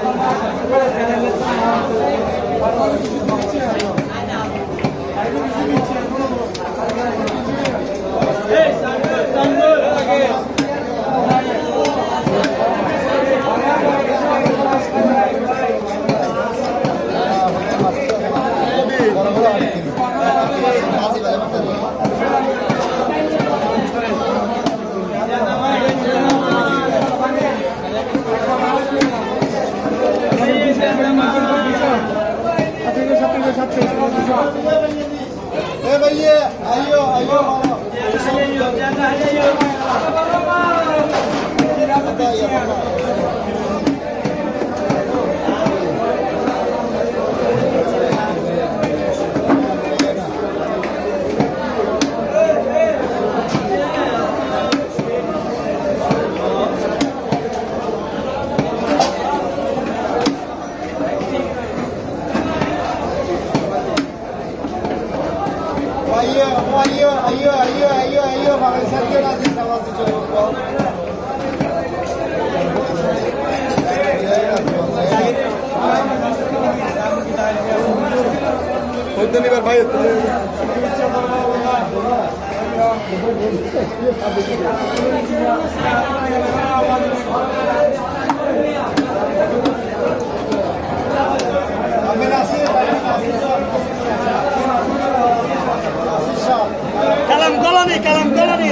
Kalam koloni.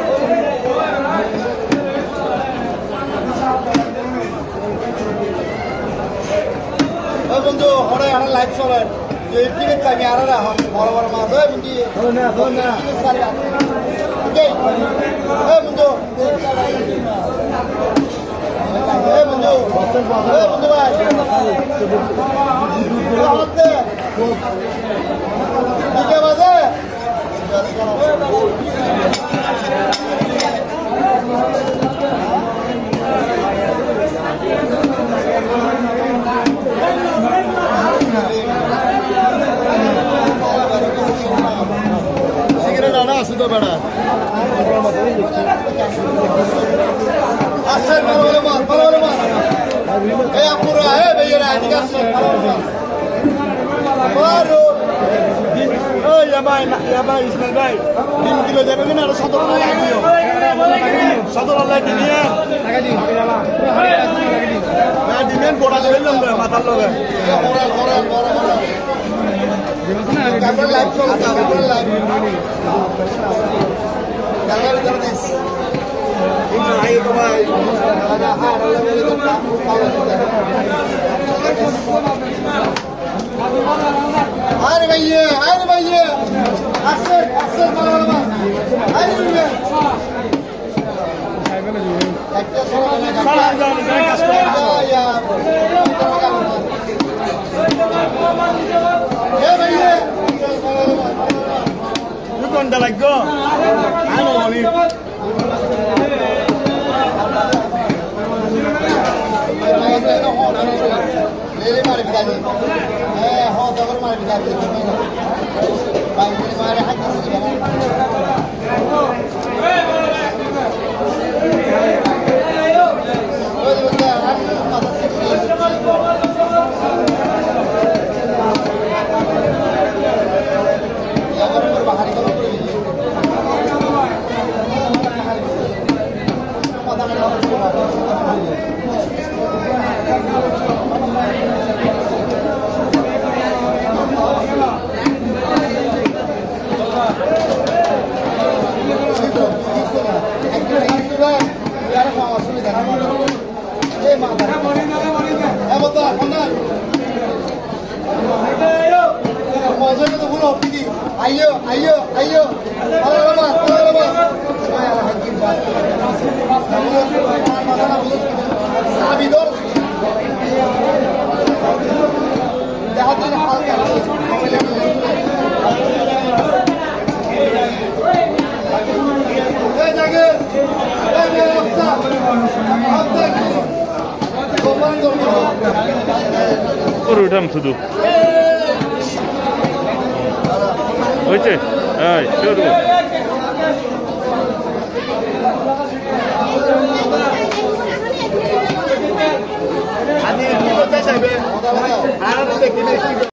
বন্ধু ওরে আর live চলে এই টিকিট চাবি আর রাখ বড় বড় মাছ ওই বন্ধু না টিকিট চাবি ওকে এই বন্ধু এই বন্ধু ভাই হতে ঠিক আছে সিগারেট আনা আছে তো বেড়া আসছে ভালো মার এই আপুরা হে ভাইরা এদিকে আসছে ভালো ওই ইয়াবাই ইসমাইল ভাই 3 কিলো যাবে কিনা আর 17 লাখ দিও 17 লাখ দিয়ে টাকা দিন না দিবেন গোড়া দেবেন না মাথার লগে ক্যামেরা লাইভ চলছে ক্যামেরা লাইভ ক্যামেরা ধরে দিস ইন্না আই তো ভাই হ্যাঁ আল্লাহ বলে তো আরে ভাইয়া আসছে ভালো আরে ভাইয়া একটা সালাম জানি কাজ করে ইয়া এ ভাইয়া কোনটা লাগবে আনো বলি লেলে মারি বিদানি हो दबर मार बिता दे भाई मारे हाथ से ओए बंदा हाथ माथा से या पर बाहर निकलो पता नहीं ayo sabidor dehatin halka উঠাম শুধু হয়েছে হ্যাঁ আমি যাবে আর দেখি